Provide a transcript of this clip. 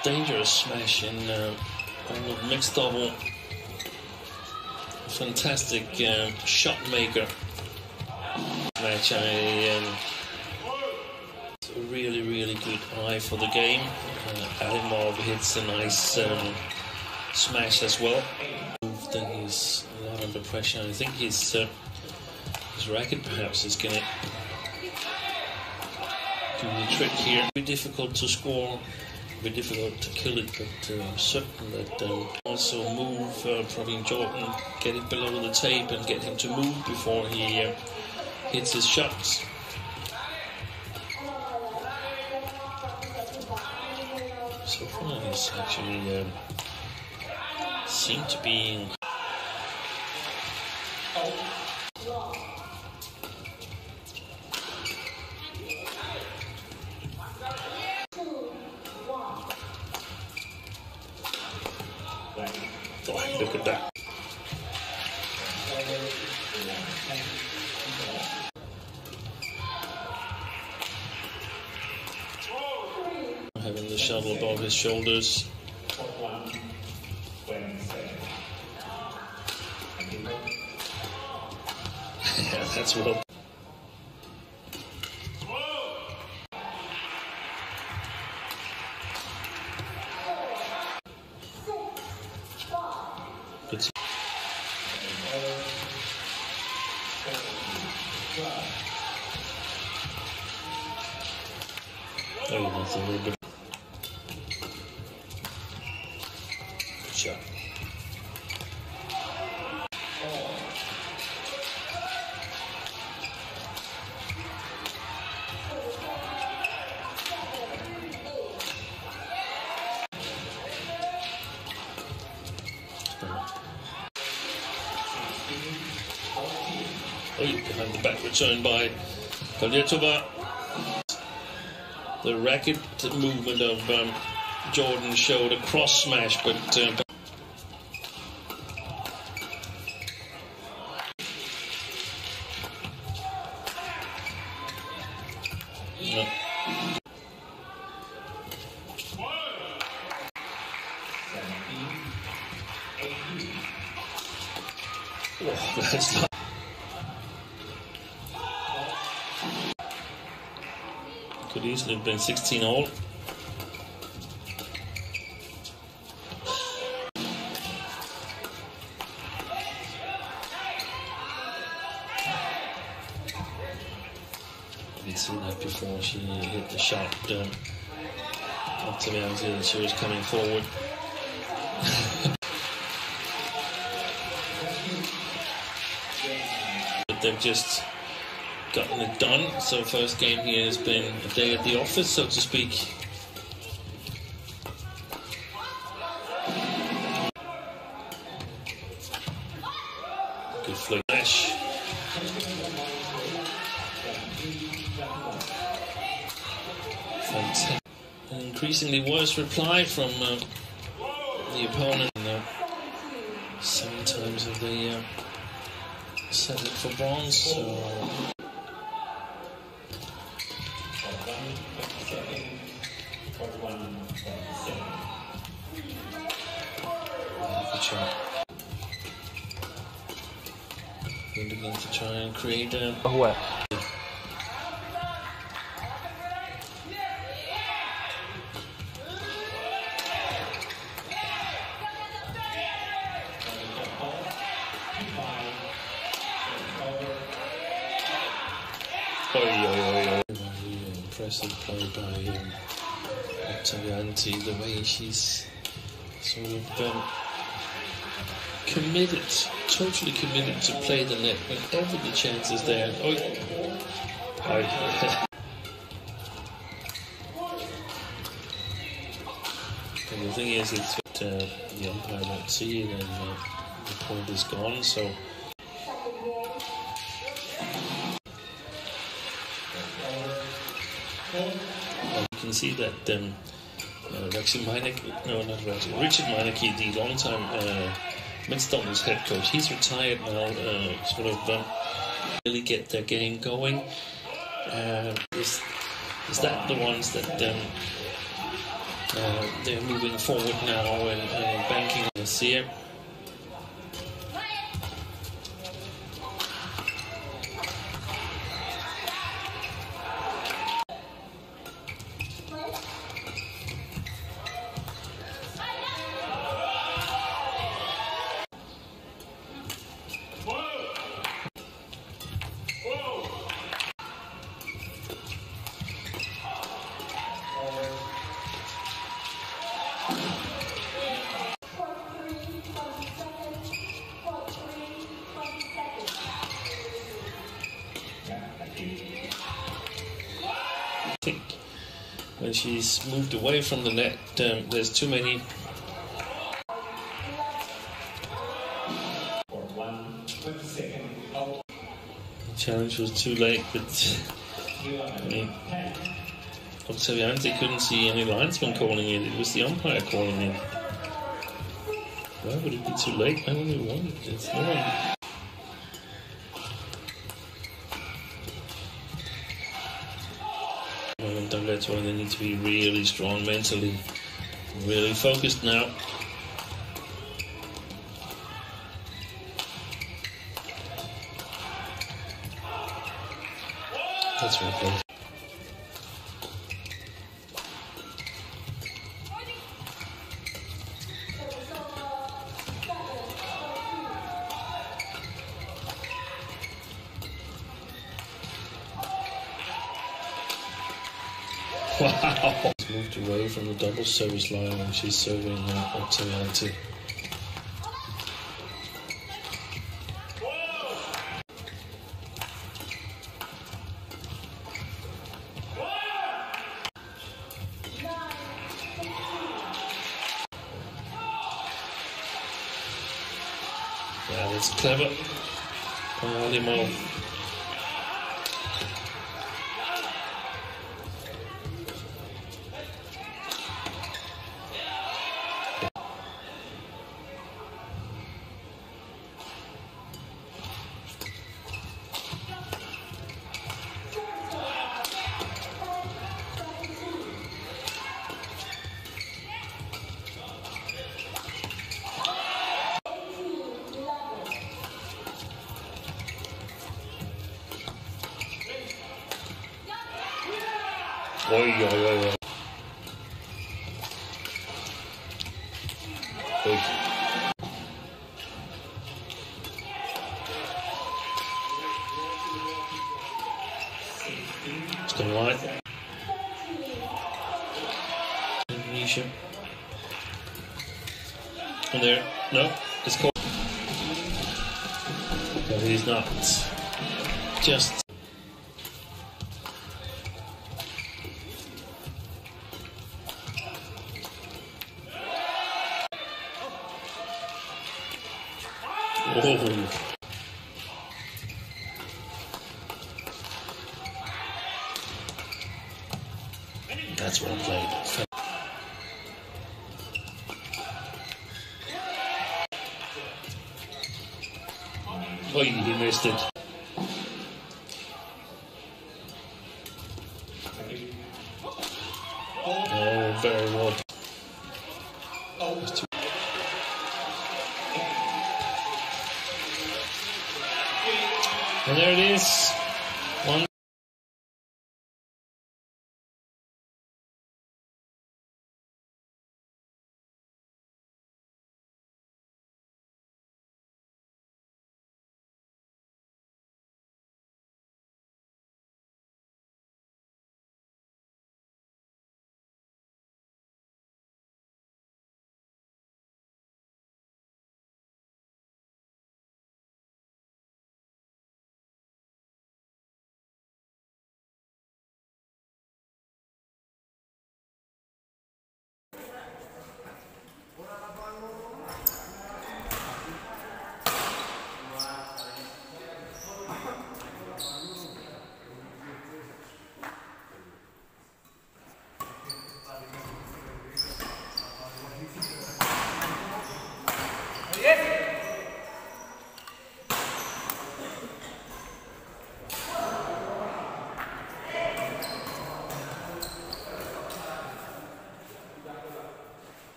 dangerous smash in the mixed double. Fantastic shot maker. Match. A really good eye for the game. Alimov hits a nice smash as well. Then he's a lot under pressure. I think his racket perhaps is going to do the trick here. Be difficult to score, be difficult to kill it, but I'm certain that also move Praveen Jordan, get it below the tape and get him to move before he hits his shots. So far he's actually seemed to be look at that. Having the shuttle above his shoulders. Yeah, that's well. Good. Oh, that's a little bit. Good shot. Behind the back return by Kolyetova. The racket movement of Jordan showed a cross smash, but no. Oh, that's not. Could easily have been 16-all. We'd seen that before she hit the shot. Up to the idea that she was coming forward. But they've just gotten it done. So first game here has been a day at the office, so to speak. Good flash. An increasingly worse reply from the opponent. Sometimes have they set it for bronze. So. We're beginning to try and create a... What? Impressive play by Octavianti, the way she's sort of committed, totally committed to play the net whenever the chance is there. Oh. And the thing is, it's what the umpire won't see it, and the point is gone. So. You can see that Richard Meineke, the long-time mixed doubles head coach, he's retired now. Sort of really get their game going. Is that the ones that They're moving forward now and banking on the sear. I think when she's moved away from the net, there's too many. The challenge was too late, but I mean, Ottaviani couldn't see any linesman calling it. It was the umpire calling it. Why would it be too late? I only wanted it. No one. That's why they need to be really strong mentally, really focused now. That's well played. Wow! She's moved away from the double service line and she's serving Ottaviani. Yeah, that's clever. Alimo. Oi, oi, oi, oi. Oi. It's gone wide. Indonesia. And there, no, it's caught. But he's not. Just. Oh. That's well played. Oh, he missed it. Oh, very well. And there it is.